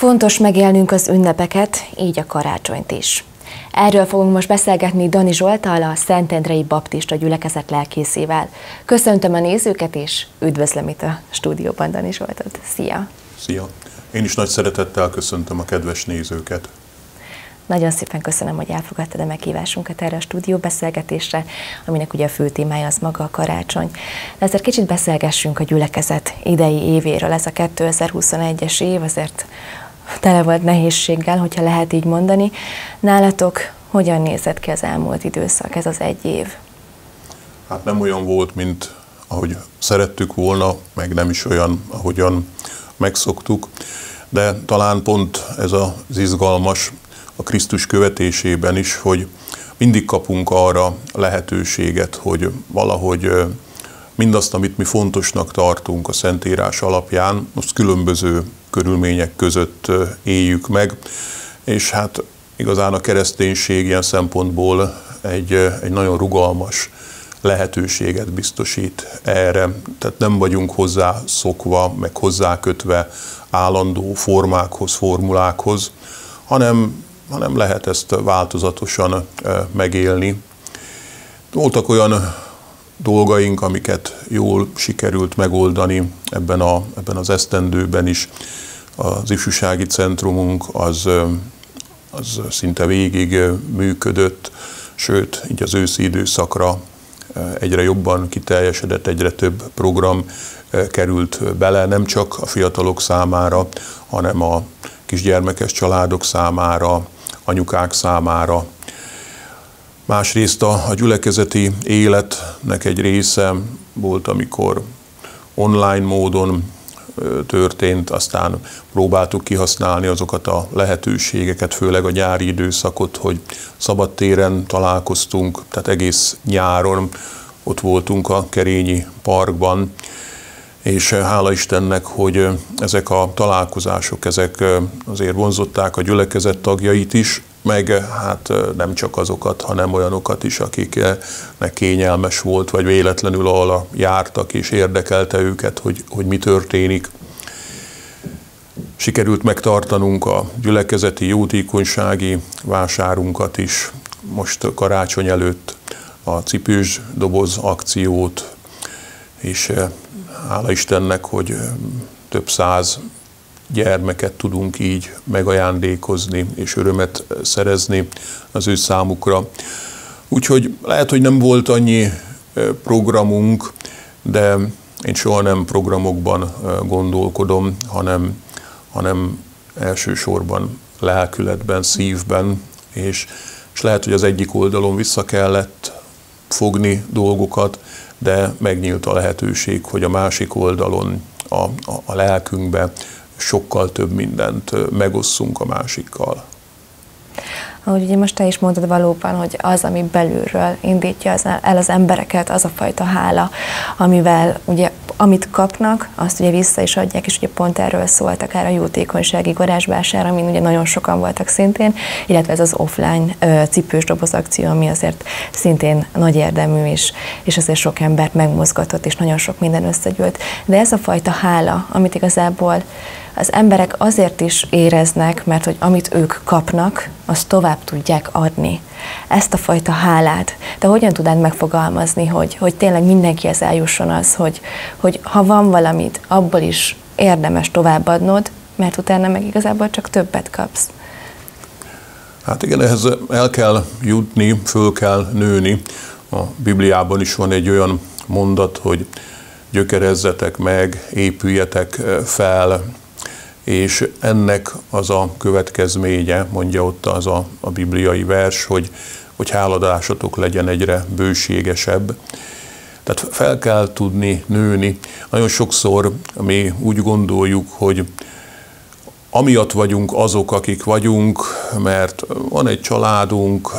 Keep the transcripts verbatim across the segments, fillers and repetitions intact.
Fontos megélnünk az ünnepeket, így a karácsonyt is. Erről fogunk most beszélgetni Dani Zsolttal, a Szentendrei Baptista Gyülekezet lelkészével. Köszöntöm a nézőket, és üdvözlöm itt a stúdióban Dani Zsoltot. Szia! Szia! Én is nagy szeretettel köszöntöm a kedves nézőket. Nagyon szépen köszönöm, hogy elfogadtad a meghívásunkat erre a stúdióbeszélgetésre, aminek ugye a fő témája az maga a karácsony. De ezért kicsit beszélgessünk a gyülekezet idei évéről. Ez a kétezer-huszonegyes év azért tele volt nehézséggel, hogyha lehet így mondani. Nálatok hogyan nézett ki az elmúlt időszak, ez az egy év? Hát nem olyan volt, mint ahogy szerettük volna, meg nem is olyan, ahogyan megszoktuk, de talán pont ez az izgalmas a Krisztus követésében is, hogy mindig kapunk arra lehetőséget, hogy valahogy mindazt, amit mi fontosnak tartunk a Szentírás alapján, most különböző körülmények között éljük meg, és hát igazán a kereszténység ilyen szempontból egy, egy nagyon rugalmas lehetőséget biztosít erre. Tehát nem vagyunk hozzá szokva, meg hozzákötve állandó formákhoz, formulákhoz, hanem, hanem lehet ezt változatosan megélni. Voltak olyan dolgaink, amiket jól sikerült megoldani ebben, a, ebben az esztendőben is. Az ifjúsági centrumunk az, az szinte végig működött, sőt, így az őszi időszakra egyre jobban kiteljesedett, egyre több program került bele, nem csak a fiatalok számára, hanem a kisgyermekes családok számára, anyukák számára. Másrészt a, a gyülekezeti életnek egy része volt, amikor online módon történt, aztán próbáltuk kihasználni azokat a lehetőségeket, főleg a nyári időszakot, hogy szabadtéren találkoztunk, tehát egész nyáron ott voltunk a Kerényi Parkban, és hála Istennek, hogy ezek a találkozások, ezek azért vonzották a gyülekezet tagjait is, meg hát nem csak azokat, hanem olyanokat is, akiknek kényelmes volt, vagy véletlenül ahol jártak, és érdekelte őket, hogy, hogy mi történik. Sikerült megtartanunk a gyülekezeti jótékonysági vásárunkat is, most karácsony előtt a cipős doboz akciót, és hála Istennek, hogy több száz gyermeket tudunk így megajándékozni és örömet szerezni az ő számukra. Úgyhogy lehet, hogy nem volt annyi programunk, de én soha nem programokban gondolkodom, hanem, hanem elsősorban lelkületben, szívben, és, és lehet, hogy az egyik oldalon vissza kellett fogni dolgokat, de megnyílt a lehetőség, hogy a másik oldalon, a, a, a lelkünkbe sokkal több mindent megosszunk a másikkal. Ahogy ugye most te is mondtad valóban, hogy az, ami belülről indítja el az embereket, az a fajta hála, amivel ugye amit kapnak, azt ugye vissza is adják, és ugye pont erről szólt akár a jótékonysági garázsvásár, amin ugye nagyon sokan voltak szintén, illetve ez az offline ö, cipős doboz akció, ami azért szintén nagy érdemű is, és azért sok embert megmozgatott, és nagyon sok minden összegyűlt. De ez a fajta hála, amit igazából az emberek azért is éreznek, mert hogy amit ők kapnak, azt tovább tudják adni. Ezt a fajta hálát. De hogyan tudnád megfogalmazni, hogy, hogy tényleg mindenkihez eljusson az, hogy, hogy ha van valamit, abból is érdemes továbbadnod, mert utána meg igazából csak többet kapsz. Hát igen, ehhez el kell jutni, föl kell nőni. A Bibliában is van egy olyan mondat, hogy gyökerezzetek meg, épüljetek fel, és ennek az a következménye, mondja ott az a, a bibliai vers, hogy, hogy háladásatok legyen egyre bőségesebb. Tehát fel kell tudni nőni. Nagyon sokszor mi úgy gondoljuk, hogy amiatt vagyunk azok, akik vagyunk, mert van egy családunk,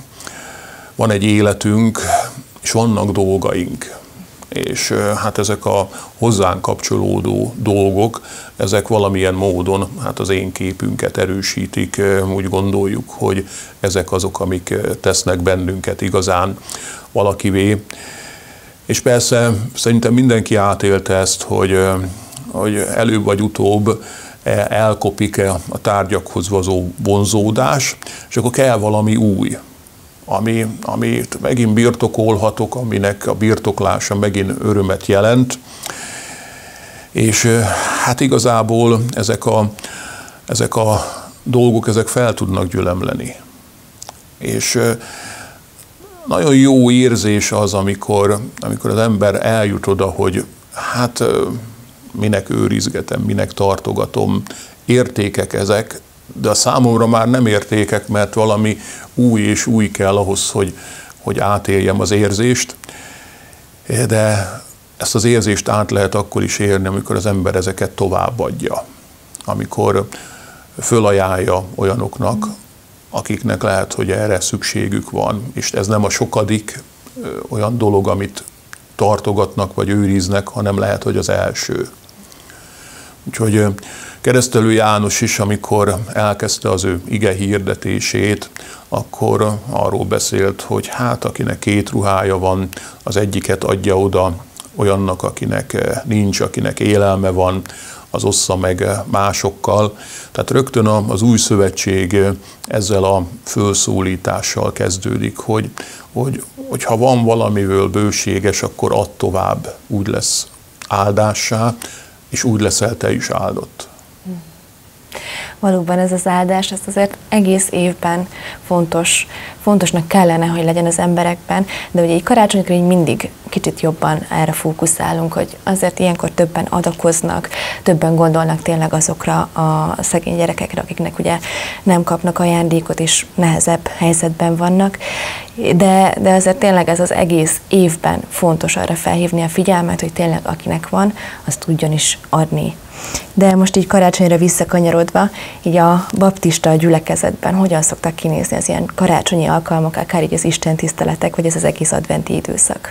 van egy életünk, és vannak dolgaink. És hát ezek a hozzánk kapcsolódó dolgok, ezek valamilyen módon hát az én képünket erősítik, úgy gondoljuk, hogy ezek azok, amik tesznek bennünket igazán valakivé. És persze szerintem mindenki átélte ezt, hogy, hogy előbb vagy utóbb elkopik a tárgyakhoz való vonzódás, és akkor kell valami új, ami, amit megint birtokolhatok, aminek a birtoklása megint örömet jelent. És hát igazából ezek a, ezek a dolgok, ezek fel tudnak gyülemleni. És nagyon jó érzés az, amikor, amikor az ember eljut oda, hogy hát minek őrizgetem, minek tartogatom, értékek ezek, de a számomra már nem értékek, mert valami új és új kell ahhoz, hogy, hogy átéljem az érzést, de ezt az érzést át lehet akkor is érni, amikor az ember ezeket továbbadja, amikor fölajánlja olyanoknak, akiknek lehet, hogy erre szükségük van, és ez nem a sokadik olyan dolog, amit tartogatnak vagy őriznek, hanem lehet, hogy az első. Úgyhogy Keresztelő János is, amikor elkezdte az ő ige hirdetését, akkor arról beszélt, hogy hát akinek két ruhája van, az egyiket adja oda olyannak, akinek nincs, akinek élelme van, az ossza meg másokkal. Tehát rögtön az új szövetség ezzel a fölszólítással kezdődik, hogy, hogy, hogy ha van valamiből bőséges, akkor add tovább, úgy lesz áldássá, és úgy leszel te is áldott. Valóban ez az áldás, ez azért egész évben fontos, fontosnak kellene, hogy legyen az emberekben, de ugye így karácsonykor így mindig kicsit jobban erre fókuszálunk, hogy azért ilyenkor többen adakoznak, többen gondolnak tényleg azokra a szegény gyerekekre, akiknek ugye nem kapnak ajándékot, és nehezebb helyzetben vannak, de, de azért tényleg ez az egész évben fontos arra felhívni a figyelmet, hogy tényleg akinek van, azt tudjon is adni. De most így karácsonyra visszakanyarodva, így a baptista gyülekezetben hogyan szoktak kinézni az ilyen karácsonyi alkalmak, akár így az istentiszteletek, vagy ez az egész adventi időszak?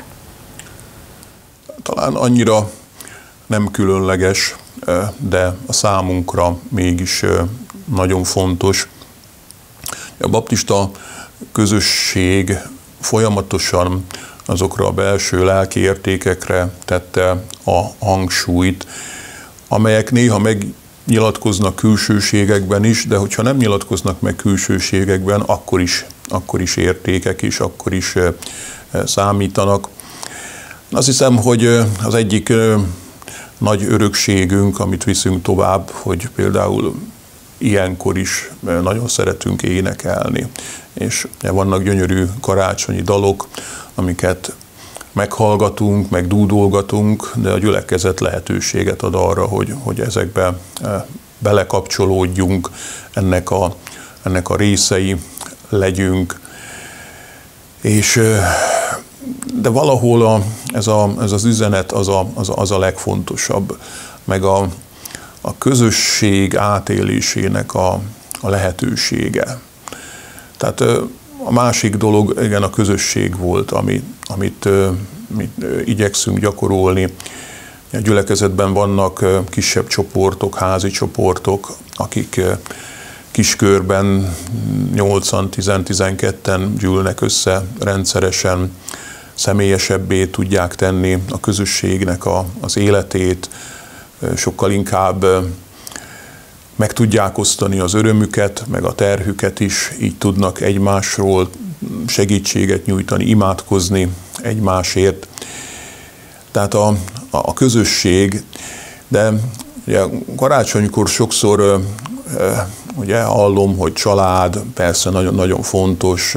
Talán annyira nem különleges, de a számunkra mégis nagyon fontos. A baptista közösség folyamatosan azokra a belső lelki értékekre tette a hangsúlyt, amelyek néha megnyilatkoznak külsőségekben is, de hogyha nem nyilatkoznak meg külsőségekben, akkor is, akkor is értékek is, akkor is számítanak. Azt hiszem, hogy az egyik nagy örökségünk, amit viszünk tovább, hogy például ilyenkor is nagyon szeretünk énekelni. És vannak gyönyörű karácsonyi dalok, amiket meghallgatunk, meg dúdolgatunk, de a gyülekezet lehetőséget ad arra, hogy, hogy ezekbe belekapcsolódjunk, ennek a, ennek a részei legyünk. És, de valahol a, ez, a, ez az üzenet az a, az, a, az a legfontosabb, meg a, a közösség átélésének a, a lehetősége. Tehát a másik dolog, igen, a közösség volt, ami, amit, amit igyekszünk gyakorolni. A gyülekezetben vannak kisebb csoportok, házi csoportok, akik kiskörben nyolcan, tíz-tizenketten gyűlnek össze rendszeresen, személyesebbé tudják tenni a közösségnek a, az életét, sokkal inkább meg tudják osztani az örömüket, meg a terhüket is, így tudnak egymásról segítséget nyújtani, imádkozni egymásért. Tehát a, a, a közösség, de ugye karácsonykor sokszor ugye hallom, hogy család, persze nagyon, nagyon fontos,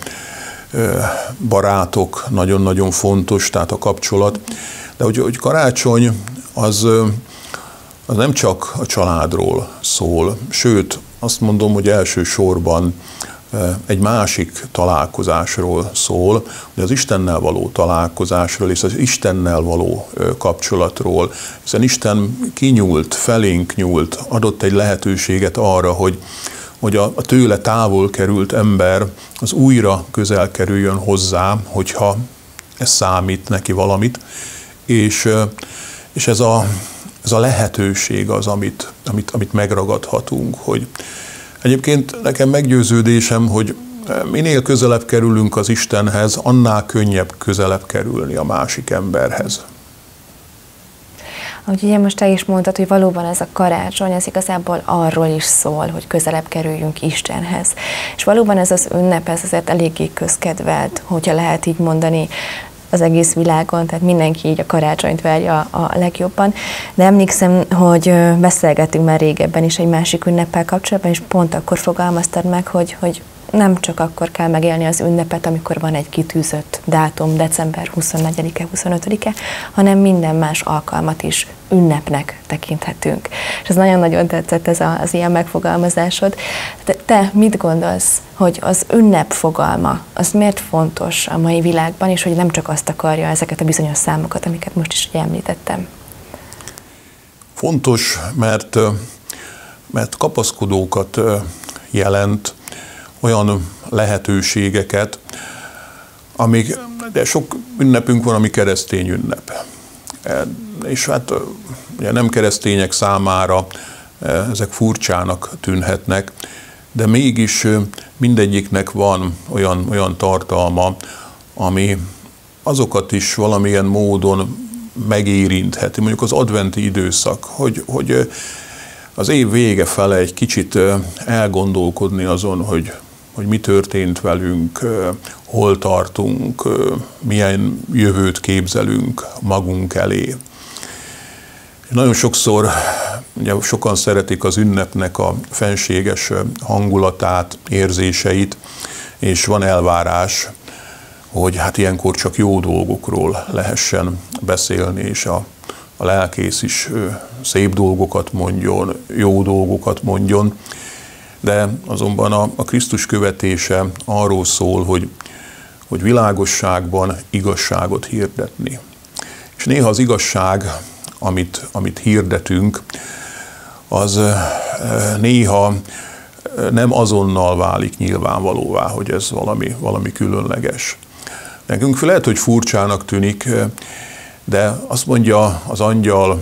barátok, nagyon-nagyon fontos, tehát a kapcsolat, de hogy, hogy karácsony az az nem csak a családról szól, sőt, azt mondom, hogy elsősorban egy másik találkozásról szól, hogy az Istennel való találkozásról és az Istennel való kapcsolatról, hiszen Isten kinyúlt, felénk nyúlt, adott egy lehetőséget arra, hogy, hogy a, a tőle távol került ember az újra közel kerüljön hozzá, hogyha ez számít neki valamit, és, és ez a Ez a lehetőség az, amit, amit, amit megragadhatunk. Hogy egyébként nekem meggyőződésem, hogy minél közelebb kerülünk az Istenhez, annál könnyebb közelebb kerülni a másik emberhez. Ahogy ugye most te is mondtad, hogy valóban ez a karácsony, ez igazából arról is szól, hogy közelebb kerüljünk Istenhez. És valóban ez az ünnep, ez azért eléggé közkedvelt, hogyha lehet így mondani, az egész világon, tehát mindenki így a karácsonyt várja a legjobban. De emlékszem, hogy beszélgettünk már régebben is egy másik ünneppel kapcsolatban, és pont akkor fogalmaztad meg, hogy, hogy nem csak akkor kell megélni az ünnepet, amikor van egy kitűzött dátum, december huszonnegyedike, huszonötödike, hanem minden más alkalmat is ünnepnek tekinthetünk. És ez nagyon-nagyon tetszett ez az ilyen megfogalmazásod. Te, te mit gondolsz, hogy az ünnep fogalma, az miért fontos a mai világban, és hogy nem csak azt akarja ezeket a bizonyos számokat, amiket most is említettem? Fontos, mert, mert kapaszkodókat jelent, olyan lehetőségeket, amik, de sok ünnepünk van, ami keresztény ünnep. És hát ugye nem keresztények számára ezek furcsának tűnhetnek, de mégis mindegyiknek van olyan, olyan tartalma, ami azokat is valamilyen módon megérintheti. Mondjuk az adventi időszak, hogy, hogy az év vége fele egy kicsit elgondolkodni azon, hogy, hogy mi történt velünk, hol tartunk, milyen jövőt képzelünk magunk elé. Nagyon sokszor, ugye sokan szeretik az ünnepnek a fenséges hangulatát, érzéseit, és van elvárás, hogy hát ilyenkor csak jó dolgokról lehessen beszélni, és a, a lelkész is szép dolgokat mondjon, jó dolgokat mondjon, de azonban a, a Krisztus követése arról szól, hogy, hogy világosságban igazságot hirdetni. És néha az igazság, amit, amit hirdetünk, az néha nem azonnal válik nyilvánvalóvá, hogy ez valami, valami különleges. Nekünk lehet, hogy furcsának tűnik, de azt mondja az angyal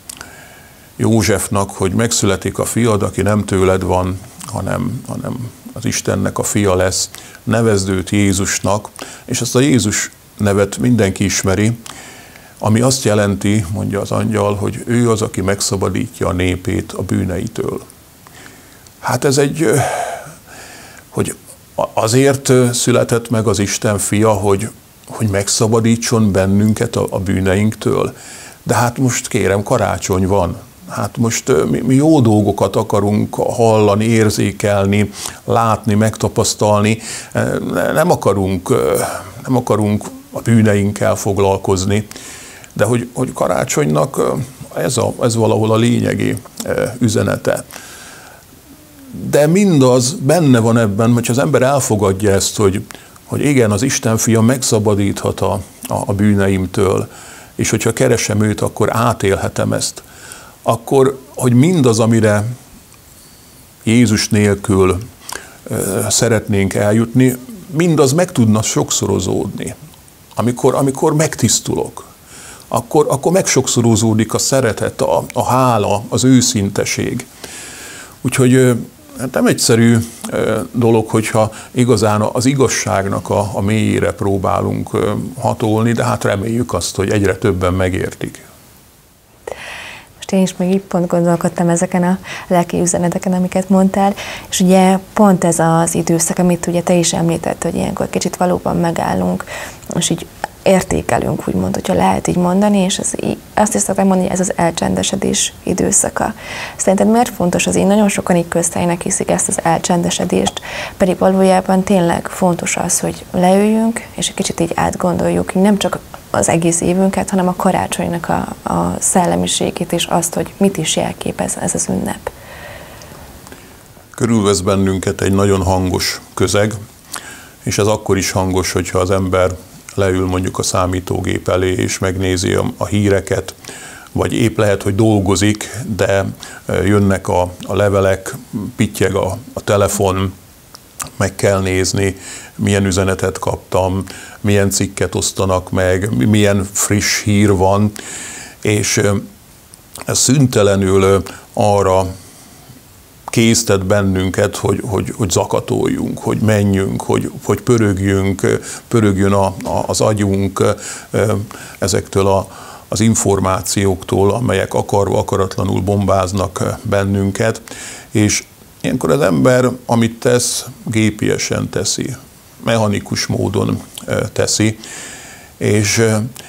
Józsefnak, hogy megszületik a fiad, aki nem tőled van, hanem, hanem az Istennek a fia lesz, nevezd őt Jézusnak, és ezt a Jézus nevet mindenki ismeri, ami azt jelenti, mondja az angyal, hogy ő az, aki megszabadítja a népét a bűneitől. Hát ez egy, hogy azért született meg az Isten fia, hogy, hogy megszabadítson bennünket a, a bűneinktől. De hát most kérem, karácsony van. Hát most mi, mi jó dolgokat akarunk hallani, érzékelni, látni, megtapasztalni. Nem akarunk, nem akarunk a bűneinkkel foglalkozni. De hogy, hogy karácsonynak ez, a, ez valahol a lényegi üzenete. De mindaz benne van ebben, hogy az ember elfogadja ezt, hogy, hogy igen, az Isten fia megszabadíthat a, a bűneimtől, és hogyha keresem őt, akkor átélhetem ezt. Akkor, hogy mindaz, amire Jézus nélkül szeretnénk eljutni, mindaz meg tudna sokszorozódni. Amikor, amikor megtisztulok, akkor, akkor megsokszorozódik a szeretet, a, a hála, az őszinteség. Úgyhogy hát nem egyszerű dolog, hogyha igazán az igazságnak a, a mélyére próbálunk hatolni, de hát reméljük azt, hogy egyre többen megértik. Most én is még így pont gondolkodtam ezeken a lelki üzeneteken, amiket mondtál, és ugye pont ez az időszak, amit ugye te is említett, hogy ilyenkor kicsit valóban megállunk, és így értékelünk, úgymond, hogyha lehet így mondani, és az, azt is szoktam mondani, hogy ez az elcsendesedés időszaka. Szerinted miért fontos az? Én nagyon sokan így közhelynek hiszik ezt az elcsendesedést, pedig valójában tényleg fontos az, hogy leüljünk, és egy kicsit így átgondoljuk, nem csak az egész évünket, hanem a karácsonynak a, a szellemiségét, és azt, hogy mit is jelképez ez az ünnep. Körülvesz bennünket egy nagyon hangos közeg, és ez akkor is hangos, hogyha az ember leül mondjuk a számítógép elé, és megnézi a, a híreket, vagy épp lehet, hogy dolgozik, de jönnek a, a levelek, pittyeg a, a telefon, meg kell nézni, milyen üzenetet kaptam, milyen cikket osztanak meg, milyen friss hír van, és ez szüntelenül arra késztet bennünket, hogy, hogy, hogy zakatoljunk, hogy menjünk, hogy, hogy pörögjünk, pörögjön a, a, az agyunk ezektől a, az információktól, amelyek akarva, akaratlanul bombáznak bennünket, és ilyenkor az ember, amit tesz, gépiesen teszi, mechanikus módon teszi, és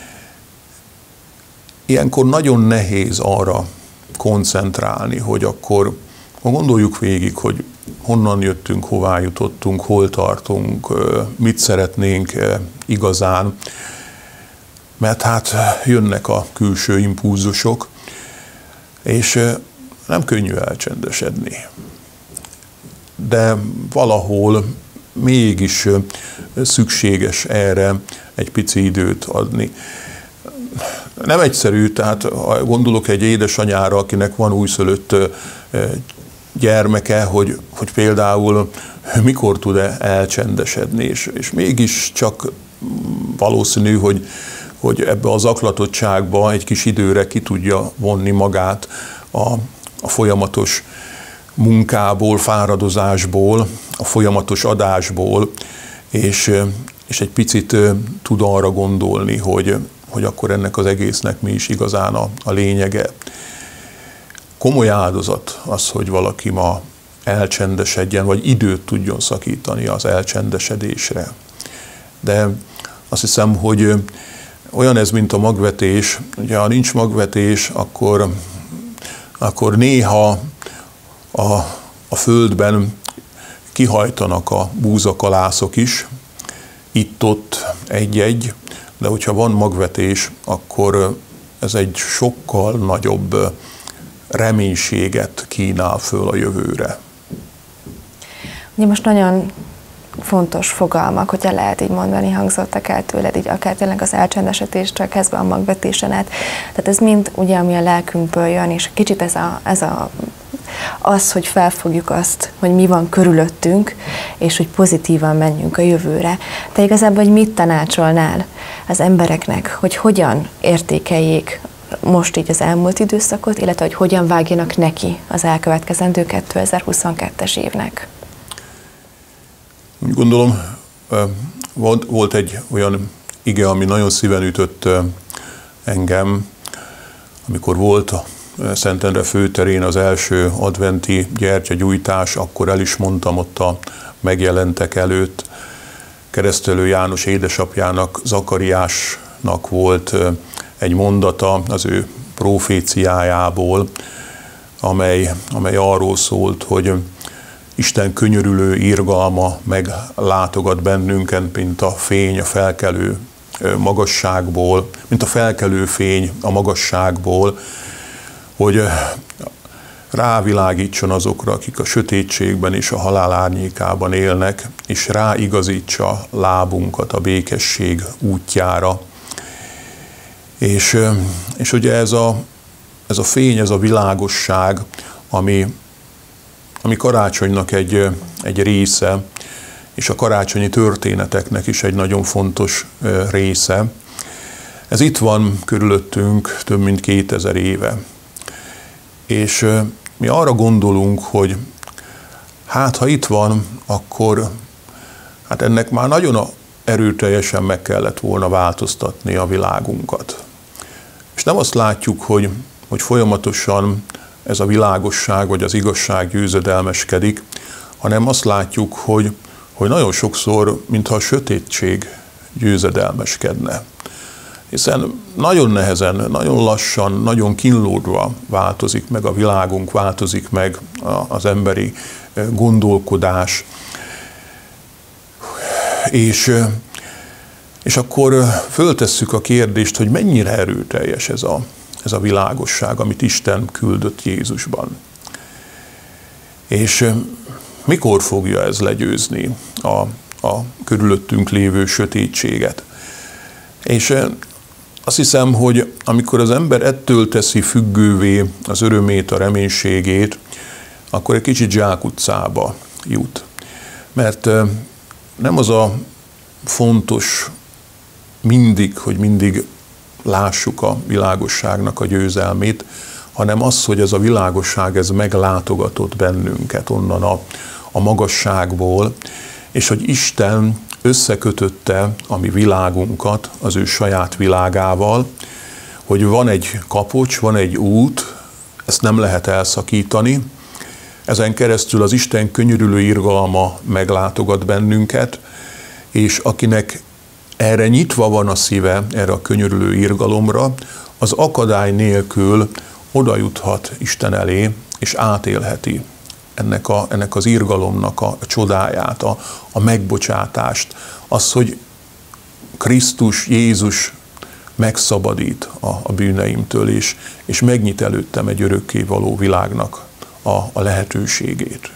ilyenkor nagyon nehéz arra koncentrálni, hogy akkor gondoljuk végig, hogy honnan jöttünk, hová jutottunk, hol tartunk, mit szeretnénk igazán, mert hát jönnek a külső impulzusok, és nem könnyű elcsendesedni. De valahol mégis szükséges erre egy pici időt adni. Nem egyszerű, tehát gondolok egy édesanyára, akinek van újszülött gyermeke, hogy, hogy például mikor tud-e elcsendesedni, és, és mégis csak valószínű, hogy, hogy ebbe az zaklatottságba egy kis időre ki tudja vonni magát a, a folyamatos munkából, fáradozásból, a folyamatos adásból, és, és egy picit tud arra gondolni, hogy, hogy akkor ennek az egésznek mi is igazán a, a lényege. Komoly áldozat az, hogy valaki ma elcsendesedjen, vagy időt tudjon szakítani az elcsendesedésre. De azt hiszem, hogy olyan ez, mint a magvetés. Ugye, ha nincs magvetés, akkor, akkor néha a, a földben kihajtanak a búzakalászok is, itt-ott egy-egy, de hogyha van magvetés, akkor ez egy sokkal nagyobb reménységet kínál föl a jövőre. Ugye most nagyon fontos fogalmak, hogyha lehet így mondani, hangzottak el tőled, így akár tényleg az elcsendesedéstől kezdve a magvetésen át. Tehát ez mind ugye, ami a lelkünkből jön, és kicsit ez, a, ez a, az, hogy felfogjuk azt, hogy mi van körülöttünk, és hogy pozitívan menjünk a jövőre. Te igazából, hogy mit tanácsolnál az embereknek, hogy hogyan értékeljék most így az elmúlt időszakot, illetve hogy hogyan vágjanak neki az elkövetkezendő kétezer-huszonkettes évnek? Úgy gondolom, volt egy olyan ige, ami nagyon szíven ütött engem, amikor volt a Szentendre főterén az első adventi gyertyagyújtás, akkor el is mondtam ott a megjelentek előtt, Keresztelő János édesapjának, Zakariásnak volt egy mondata az ő proféciájából, amely, amely arról szólt, hogy Isten könyörülő irgalma meglátogat bennünket, mint a fény a felkelő magasságból, mint a felkelő fény a magasságból, hogy rávilágítson azokra, akik a sötétségben és a halál árnyékában élnek, és ráigazítsa lábunkat a békesség útjára. És, és ugye ez a, ez a fény, ez a világosság, ami, ami karácsonynak egy, egy része, és a karácsonyi történeteknek is egy nagyon fontos része. Ez itt van körülöttünk több mint kétezer éve. És mi arra gondolunk, hogy hát ha itt van, akkor hát ennek már nagyon erőteljesen meg kellett volna változtatni a világunkat. És nem azt látjuk, hogy, hogy folyamatosan ez a világosság vagy az igazság győzedelmeskedik, hanem azt látjuk, hogy, hogy nagyon sokszor, mintha a sötétség győzedelmeskedne. Hiszen nagyon nehezen, nagyon lassan, nagyon kínlódva változik meg a világunk, változik meg az emberi gondolkodás. És, és akkor föltesszük a kérdést, hogy mennyire erőteljes ez a, ez a világosság, amit Isten küldött Jézusban. És mikor fogja ez legyőzni a, a körülöttünk lévő sötétséget? És azt hiszem, hogy amikor az ember ettől teszi függővé az örömét, a reménységét, akkor egy kicsit zsákutcába jut. Mert nem az a fontos mindig, hogy mindig lássuk a világosságnak a győzelmét, hanem az, hogy ez a világosság ez meglátogatott bennünket onnan a, a magasságból, és hogy Isten összekötötte a mi világunkat az ő saját világával, hogy van egy kapocs, van egy út, ezt nem lehet elszakítani. Ezen keresztül az Isten könyörülő irgalma meglátogat bennünket, és akinek erre nyitva van a szíve, erre a könyörülő irgalomra, az akadály nélkül oda juthat Isten elé, és átélheti ennek, a, ennek az irgalomnak a csodáját, a, a megbocsátást, az, hogy Krisztus, Jézus megszabadít a, a bűneimtől, és, és megnyit előttem egy örökkévaló világnak a, a lehetőségét.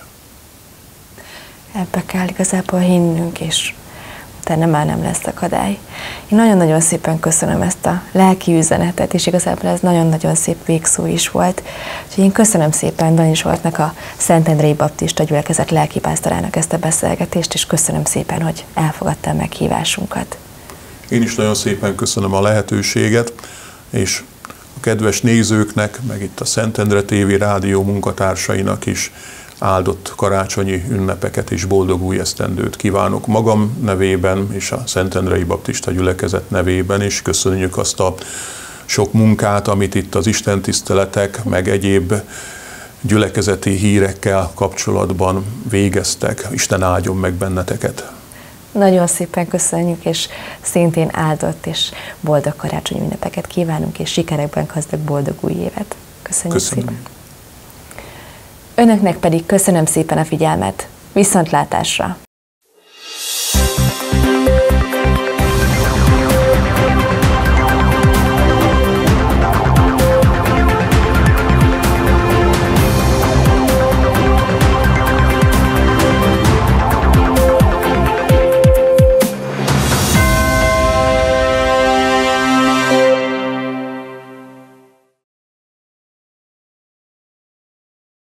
Ebbe kell igazából hinnünk, és utána már nem lesz akadály. Én nagyon-nagyon szépen köszönöm ezt a lelki üzenetet, és igazából ez nagyon-nagyon szép végszó is volt. Úgyhogy én köszönöm szépen Danyi Zsoltnak, a Szentendrei Baptista Gyülekezet lelkipásztorának ezt a beszélgetést, és köszönöm szépen, hogy elfogadta a meghívásunkat. Én is nagyon szépen köszönöm a lehetőséget, és a kedves nézőknek, meg itt a Szentendre té vé rádió munkatársainak is áldott karácsonyi ünnepeket és boldog új esztendőt kívánok magam nevében és a Szentendrei Baptista Gyülekezet nevében, és köszönjük azt a sok munkát, amit itt az istentiszteletek, meg egyéb gyülekezeti hírekkel kapcsolatban végeztek. Isten áldjon meg benneteket! Nagyon szépen köszönjük, és szintén áldott és boldog karácsonyi ünnepeket kívánunk, és sikerekben gazdag boldog új évet. Köszönjük Köszönöm. szépen! Önöknek pedig köszönöm szépen a figyelmet. Viszontlátásra!